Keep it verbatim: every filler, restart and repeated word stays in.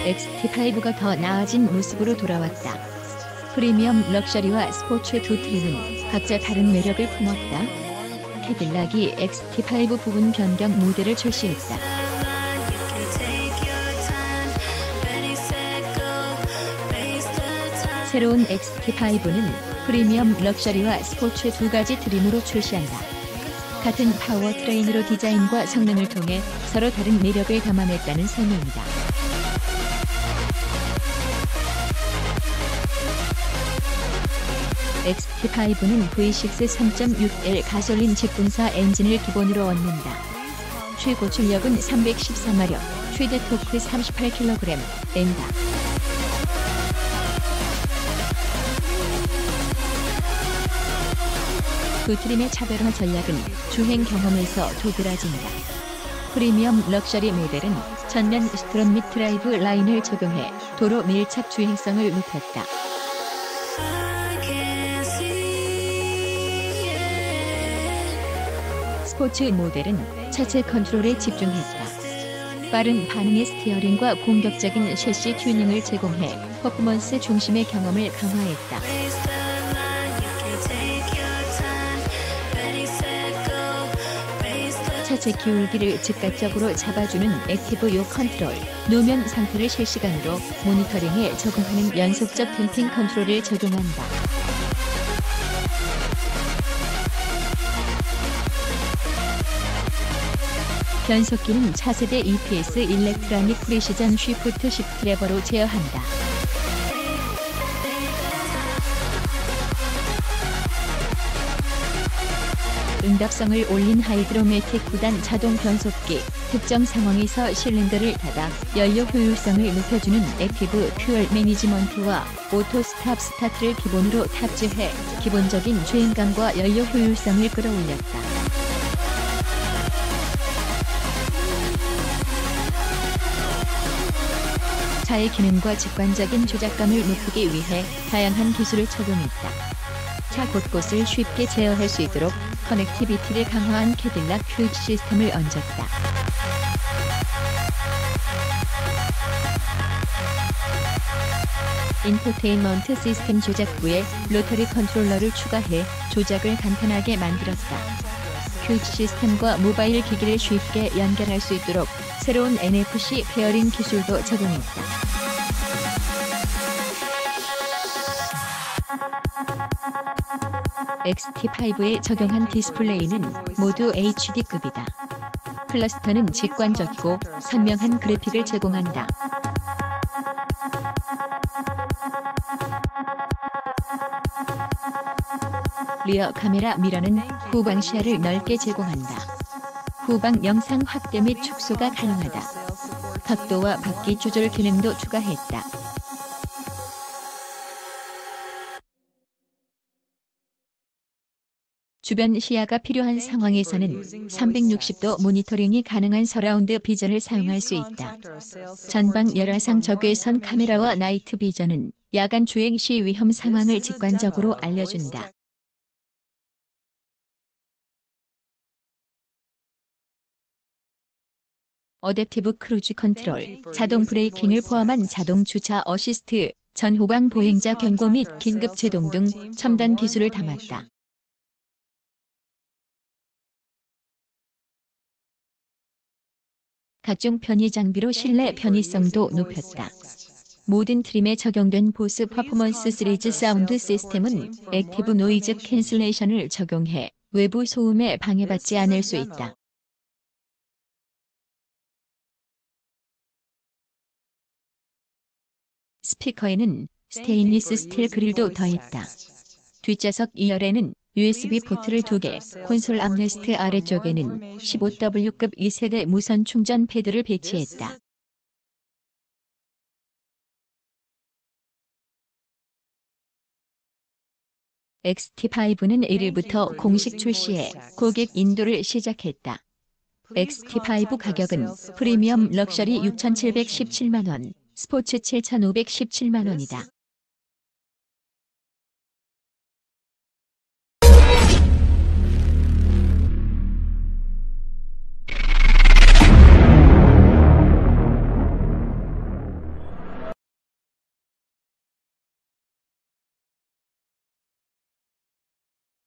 엑스티 파이브가 더 나아진 모습으로 돌아왔다. 프리미엄 럭셔리와 스포츠 두 트림은 각자 다른 매력을 품었다. 캐딜락이 엑스티 파이브 부분 변경 모델을 출시했다. 새로운 엑스티 파이브는 프리미엄 럭셔리와 스포츠 두 가지 트림으로 출시한다. 같은 파워트레인으로 디자인과 성능을 통해 서로 다른 매력을 담아냈다는 설명이다. 엑스티 파이브는 브이 식스 삼 점 육 엘 가솔린 직분사 엔진을 기본으로 얻는다. 최고 출력은 삼백십사 마력, 최대 토크 삼십팔 킬로그램, 낸다. 두 트림의 차별화 전략은 주행 경험에서 도드라진다. 프리미엄 럭셔리 모델은 전면 스트럿 및 드라이브 라인을 적용해 도로 밀착 주행성을 높였다. 스포츠 모델은 차체 컨트롤에 집중했다. 빠른 반응의 스티어링과 공격적인 셰시 튜닝을 제공해 퍼포먼스 중심의 경험을 강화했다. 차체 기울기를 즉각적으로 잡아주는 액티브 요 컨트롤, 노면 상태를 실시간으로 모니터링에 적응하는 연속적 댐핑 컨트롤을 적용한다. 변속기는 차세대 이피에스 일렉트라닉 프리시전 쉬프트 시프트 레버로 제어한다. 응답성을 올린 하이드로매틱 구 단 자동 변속기, 특정 상황에서 실린더를 닫아 연료 효율성을 높여주는 액티브 퓨얼 매니지먼트와 오토 스탑 스타트를 기본으로 탑재해 기본적인 주행감과 연료 효율성을 끌어올렸다. 차의 기능과 직관적인 조작감을 높이기 위해 다양한 기술을 적용했다. 차 곳곳을 쉽게 제어할 수 있도록 커넥티비티를 강화한 캐딜락 퀵 시스템을 얹었다. 인포테인먼트 시스템 조작부에 로터리 컨트롤러를 추가해 조작을 간편하게 만들었다. 퀵 시스템과 모바일 기기를 쉽게 연결할 수 있도록 새로운 엔에프씨 페어링 기술도 적용했다. 엑스티 파이브에 적용한 디스플레이는 모두 에이치디급이다. 클러스터는 직관적이고 선명한 그래픽을 제공한다. 리어 카메라 미러는 후방 시야를 넓게 제공한다. 후방 영상 확대 및 축소가 가능하다. 각도와 바퀴 조절 기능도 추가했다. 주변 시야가 필요한 상황에서는 삼백육십 도 모니터링이 가능한 서라운드 비전을 사용할 수 있다. 전방 열화상 적외선 카메라와 나이트 비전은 야간 주행 시 위험 상황을 직관적으로 알려준다. 어댑티브 크루즈 컨트롤, 자동 브레이킹을 포함한 자동 주차 어시스트, 전후방 보행자 경고 및 긴급 제동 등 첨단 기술을 담았다. 각종 편의 장비로 실내 편의성도 높였다. 모든 트림에 적용된 보스 퍼포먼스 시리즈 사운드 시스템은 액티브 노이즈 캔슬레이션을 적용해 외부 소음에 방해받지 않을 수 있다. 스피커에는 스테인리스 스틸 그릴도 더했다. 뒷좌석 이 열에는 유에스비 포트를 두 개, 콘솔 암레스트 아래쪽에는 십오 더블유급 이 세대 무선 충전 패드를 배치했다. 엑스티 파이브는 일 일부터 공식 출시해 고객 인도를 시작했다. 엑스티 파이브 가격은 프리미엄 럭셔리 육천칠백십칠만 원, 스포츠 칠천오백십칠만 원이다.